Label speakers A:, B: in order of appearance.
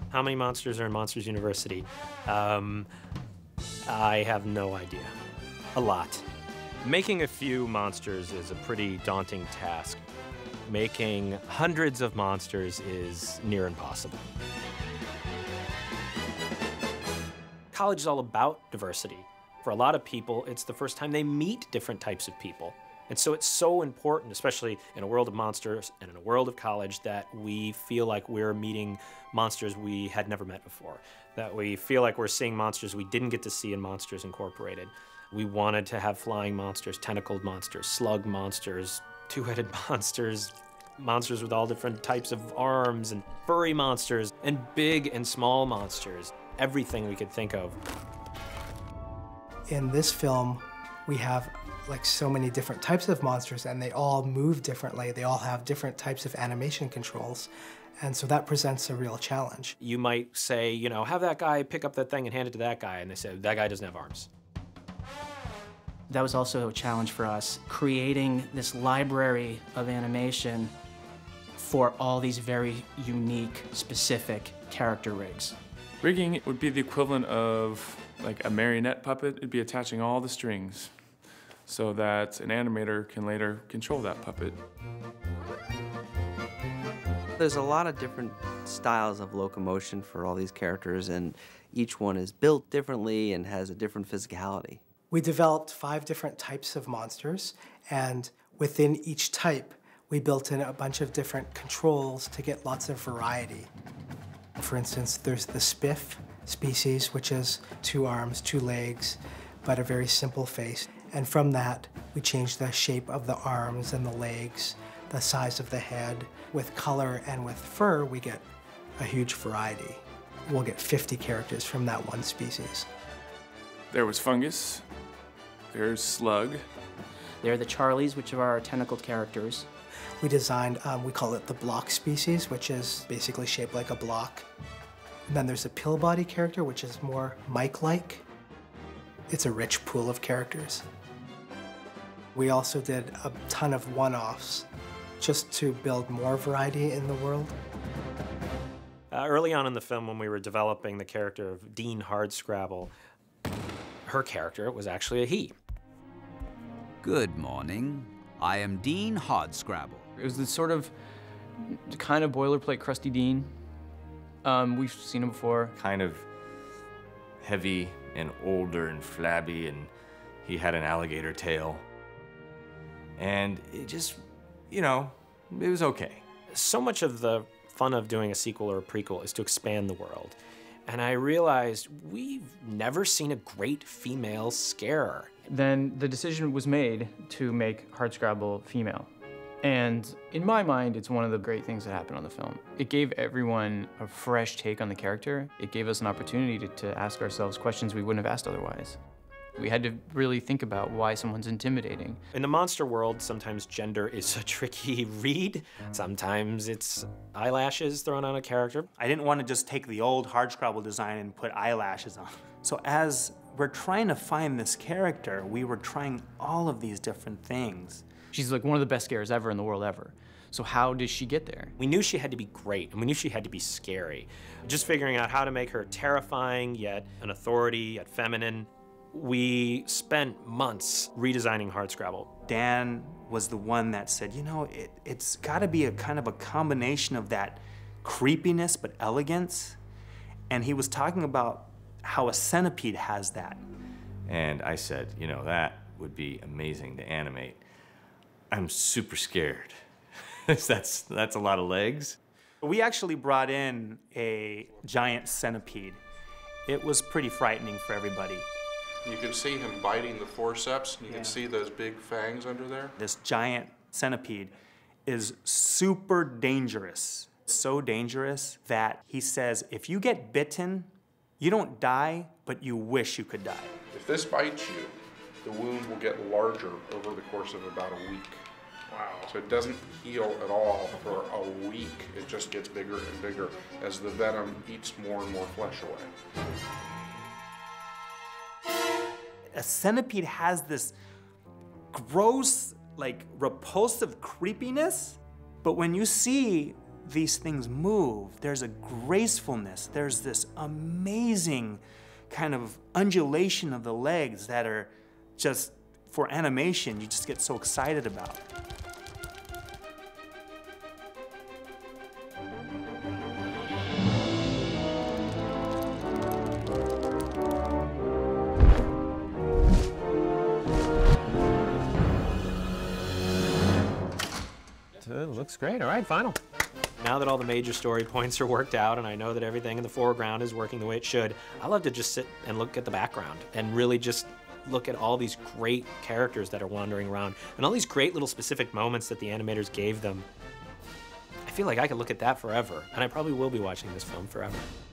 A: How many monsters are in Monsters University? I have no idea. A lot. Making a few monsters is a pretty daunting task. Making hundreds of monsters is near impossible. College is all about diversity. For a lot of people, it's the first time they meet different types of people. And so it's so important, especially in a world of monsters and in a world of college, that we feel like we're meeting monsters we had never met before, that we feel like we're seeing monsters we didn't get to see in Monsters Incorporated. We wanted to have flying monsters, tentacled monsters, slug monsters, two-headed monsters, monsters with all different types of arms, and furry monsters, and big and small monsters, everything we could think of.
B: In this film, we have like so many different types of monsters, and they all move differently. They all have different types of animation controls. And so that presents a real challenge.
A: You might say, you know, have that guy pick up that thing and hand it to that guy, and they say, that guy doesn't have arms.
C: That was also a challenge for us, creating this library of animation for all these very unique, specific character rigs.
D: Rigging it would be the equivalent of like a marionette puppet. It'd be attaching all the strings so that an animator can later control that puppet.
E: There's a lot of different styles of locomotion for all these characters, and each one is built differently and has a different physicality.
B: We developed 5 different types of monsters, and within each type, we built in a bunch of different controls to get lots of variety. For instance, there's the Spiff species, which is 2 arms, 2 legs, but a very simple face. And from that, we changed the shape of the arms and the legs, the size of the head. With color and with fur, we get a huge variety. We'll get 50 characters from that one species.
D: There was Fungus, there's Slug.
C: They're the Charlies, which are our tentacled characters.
B: We designed, we call it the block species, which is basically shaped like a block. And then there's a pill body character, which is more Mike-like. It's a rich pool of characters. We also did a ton of one-offs just to build more variety in the world.
A: Early on in the film, when we were developing the character of Dean Hardscrabble, her character was actually a he.
F: Good morning. I am Dean Hardscrabble.
G: It was this sort of kind of boilerplate crusty Dean. We've seen him before.
H: Kind of heavy and older and flabby, and he had an alligator tail. And it just, you know, it was okay.
A: So much of the fun of doing a sequel or a prequel is to expand the world. And I realized we've never seen a great female scarer.
G: Then the decision was made to make Hardscrabble female. And in my mind, it's one of the great things that happened on the film. It gave everyone a fresh take on the character. It gave us an opportunity to ask ourselves questions we wouldn't have asked otherwise. We had to really think about why someone's intimidating.
A: In the monster world, sometimes gender is a tricky read. Sometimes it's eyelashes thrown on a character.
I: I didn't want to just take the old Hardscrabble design and put eyelashes on. So as we're trying to find this character, we were trying all of these different things.
G: She's like one of the best scarers ever in the world ever. So how does she get there?
A: We knew she had to be great, and we knew she had to be scary. Just figuring out how to make her terrifying, yet an authority, yet feminine. We spent months redesigning Hardscrabble.
I: Dan was the one that said, you know, it's got to be a kind of a combination of that creepiness but elegance. And he was talking about how a centipede has that.
H: And I said, you know, that would be amazing to animate. I'm super scared. That's a lot of legs.
I: We actually brought in a giant centipede. It was pretty frightening for everybody.
J: You can see him biting the forceps, and you can see those big fangs under there.
I: This giant centipede is super dangerous. So dangerous that he says, if you get bitten, you don't die, but you wish you could die.
J: If this bites you, the wound will get larger over the course of about a week. Wow. So it doesn't heal at all for a week. It just gets bigger and bigger as the venom eats more and more flesh away.
I: A centipede has this gross, like repulsive creepiness, but when you see these things move. There's a gracefulness. There's this amazing kind of undulation of the legs that are just, for animation, you just get so excited about.
A: Looks great. All right, final. Now that all the major story points are worked out and I know that everything in the foreground is working the way it should, I love to just sit and look at the background and really just look at all these great characters that are wandering around and all these great little specific moments that the animators gave them. I feel like I could look at that forever, and I probably will be watching this film forever.